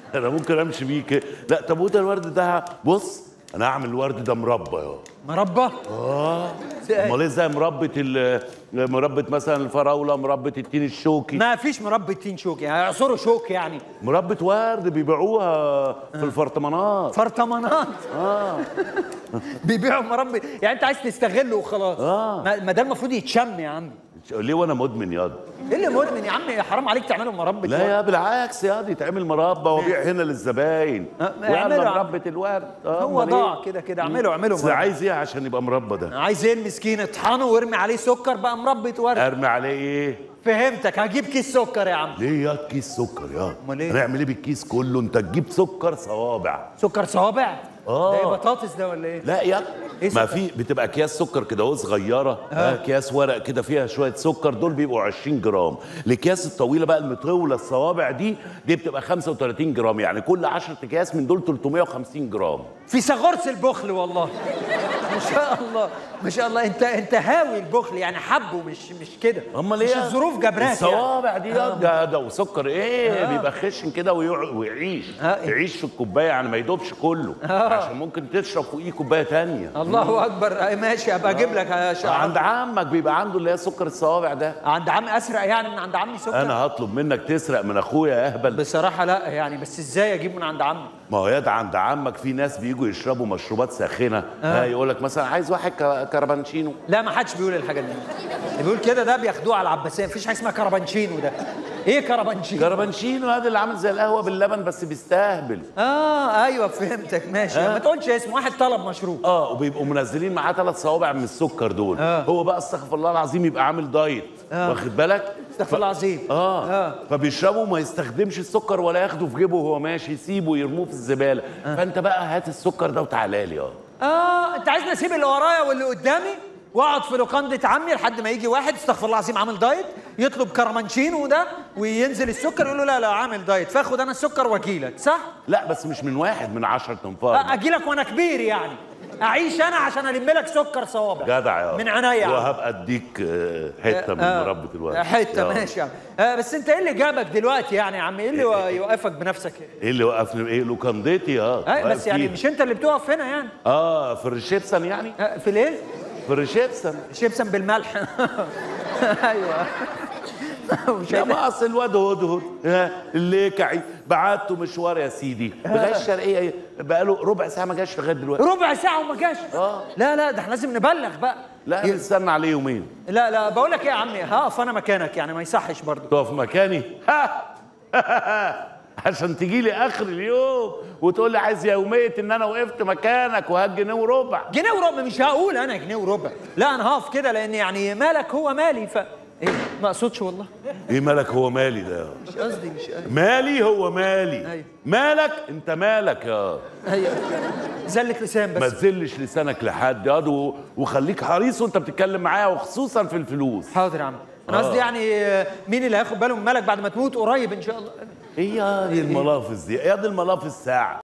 انا ممكن امشي بيه كده. لا طب وده الورد ده، بص انا هعمل الورد ده مربى يا مربى؟ امال ايه؟ زي مربى مثلا الفراوله، مربى التين الشوكي. ما فيش مربى تين شوكي، هيعصروا شوك يعني. مربى ورد بيبيعوها في الفرطمانات. فرطمانات؟ بيبيعوا مربى يعني، انت عايز تستغله وخلاص. ما ده المفروض يتشم يا عم. ليه وانا مدمن ياض؟ ايه اللي مدمن يا عم؟ حرام عليك تعملوا مربى. لا يا بالعكس ياض، يتعمل مربى وابيع هنا للزباين. ويلا مربى الورد. هو ضاع كده اعملوا مربى. عايز ايه عشان يبقى مربى ده؟ عايز ايه المسكين؟ اطحنه وارمي عليه سكر بقى مربى ورد. ارمي عليه ايه؟ فهمتك، هجيب كيس سكر يا عم. ليه يا كيس سكر يا؟ امال ايه؟ هنعمل ايه بالكيس كله؟ انت تجيب سكر صوابع. سكر صوابع؟ ده ايه، بطاطس ده ولا ايه؟ لا يا إيه ما في بتبقى اكياس سكر كده اهو صغيره. اكياس ورق كده فيها شويه سكر، دول بيبقوا 20 جرام. الاكياس الطويله بقى المطوله الصوابع دي بتبقى 35 جرام، يعني كل 10 اكياس من دول 350 جرام. في سغرس البخل والله. ما شاء الله ما شاء الله. انت هاوي البخل يعني، حبه مش كده. امال ايه؟ مش الظروف جبراك الصوابع يعني. دي ده وسكر ايه بيبقى خشن كده ويعيش يعيش في الكوبايه يعني، ما يدوبش كله. عشان ممكن تشرب فوقيه كوبايه ثانيه. الله اكبر. ماشي، ابقى اجيب لك يا شعر. عند عمك بيبقى عنده اللي هي سكر الصوابع ده. عند عمي اسرق يعني من عند عمي سكر؟ انا هطلب منك تسرق من اخويا يا اهبل؟ بصراحه لا يعني، بس ازاي اجيب من عند عمي؟ ما هو ياد عند عمك في ناس بيجوا يشربوا مشروبات ساخنه. يقول لك مثلا عايز واحد كربانشينو. لا ما حدش بيقول الحاجات دي. اللي بيقول كده ده بياخدوه على العباسيه. مفيش حاجه اسمها كربانشينو. ده ايه كربانشينو؟ كربانشينو هذا اللي عامل زي القهوه باللبن بس بيستهبل. ايوه فهمتك ماشي. ما تقولش اسم، واحد طلب مشروب. وبيبقوا منزلين معاه 3 صوابع من السكر دول. هو بقى استغفر الله العظيم يبقى عامل دايت. واخد بالك؟ استغفر الله العظيم. فبيشربوا وما يستخدمش السكر ولا ياخده في جيبه وهو ماشي، يسيبه يرموه في الزباله. فانت بقى هات السكر ده وتعالى لي. انت عايزني اسيب اللي ورايا واللي قدامي واقعد في لوكانده عمي لحد ما يجي واحد استغفر الله العظيم عامل دايت يطلب كرمانشينو ده وينزل السكر يقول له لا عامل دايت، فاخد انا السكر واجيلك، صح؟ لا بس مش من واحد، من 10 تنفار. اجيلك وانا كبير يعني، اعيش انا عشان الم لك سكر صوابع. جدع يا من عينيا. وهبقى اديك حته من مربى الورد. حته ماشي يا عم. بس انت ايه اللي جابك دلوقتي يعني يا عم؟ ايه اللي يوقفك بنفسك؟ ايه اللي وقفني؟ ايه لوكاندتي؟ بس يعني مش انت اللي بتقف هنا يعني؟ في الريسبشن يعني. في الايه؟ في الريسبشن. ريسبشن بالملح. ايوه. يا ما اصل الواد هدهد الليكعي بعته مشوار يا سيدي لغايه الشرقيه، بقاله ربع ساعه ما جاش لغايه دلوقتي. ربع ساعه وما جاش؟ لا ده احنا لازم نبلغ بقى. لا نستنى عليه يومين. لا بقول لك ايه يا عمي، هقف انا مكانك يعني، ما يصحش برضه. تقف مكاني؟ عشان تجي لي اخر اليوم وتقول لي عايز يوميه ان انا وقفت مكانك وهات جنيه وربع. جنيه وربع؟ مش هقول انا جنيه وربع، لا انا هقف كده لان يعني مالك هو مالي. ايه ما اقصدش والله. ايه مالك هو مالي ده؟ مش قصدي مالي هو مالي. أيوة. مالك انت مالك يا. ايوه زلة لسان بس. ما تزلش لسانك لحد ياض وخليك حريص وانت بتتكلم معايا وخصوصا في الفلوس. حاضر يا عم. انا قصدي يعني مين اللي هياخد باله من مالك بعد ما تموت قريب ان شاء الله؟ ايه يا دي الملافظ دي؟ يا دي الملافظ ساعه.